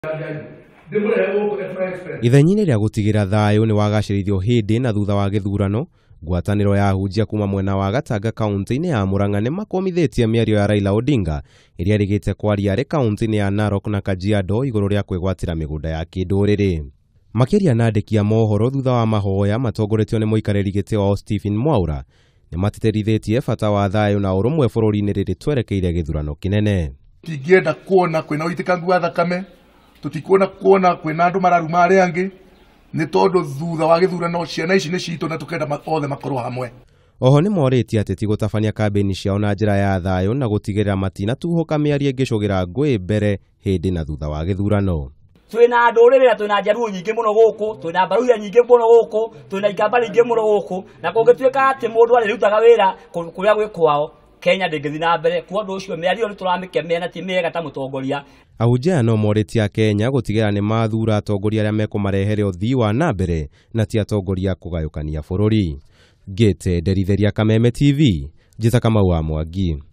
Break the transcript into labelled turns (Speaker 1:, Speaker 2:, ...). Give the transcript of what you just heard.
Speaker 1: Ithenyi-inĩ rĩa gũtigĩra thayũ nĩ wagacĩrithio hĩndĩ na thutha wa githurano, Ngwataniro ya Ahunjia kuuma mwena wa Gatanga kaunti-ini ya Murang'a nimakumithitie miario ya Raila Odinga iria rigite kwaria arĩ kaunti-ini ya Narok na Kajiado igũrũ rĩa kwĩgwatĩra migunda ya kinduriri. Makĩria na andĩki a mohoro thutha wa mahoya matongoretio nĩ mũikarĩri gĩtĩ wao Stephen Mwaura nĩmatĩtĩrithĩtie bata wa thayũ na ũrũmwe bũrũri-inĩ rĩrĩ twerekeire githurano kinene.
Speaker 2: Tingĩenda kuona kwĩna ũitĩkangu wa thakame, tũtikuona kuona kwĩna andũ mararuma arĩa angĩ, nĩ tondũ thutha wa githurano ciana ici nĩ citũ na tũkenda othe makorwo hamwe.
Speaker 1: Oho nĩ morĩtie Ateti gutabania kambi-ini ciao na njĩra ya thayũ na gũtigĩrĩra matinatuhũka mĩario ĩngĩcũgĩra ngũĩ mbere hĩndĩ na thutha wa githurano.
Speaker 3: Twina ndũrĩrĩ na twina njaruo nyingĩ mũno gũkũ, twina mbaruya nyingĩ mũno gũkũ, twina ikamba nyingĩ mũno gũkũ, na kũngĩtuĩka atĩ mũndũ arĩrutaga wĩra kũrĩa gwĩ kwao, Kenya ndĩngĩthiĩ na mbere. Kwa ũndũ ũcio mĩario nĩ tũramĩkemea na ti mĩega ta mũtongoria.
Speaker 1: Ahunjia no morĩtie Kenya gũtigĩrĩra nĩ mathura atongoria arĩa mekũmarehere ũthii wa na mbere na ti atongoria kũgayũkania bũrũri. Ngĩte nderithĩria Kameme TV, njĩta Kamau wa Mwangi.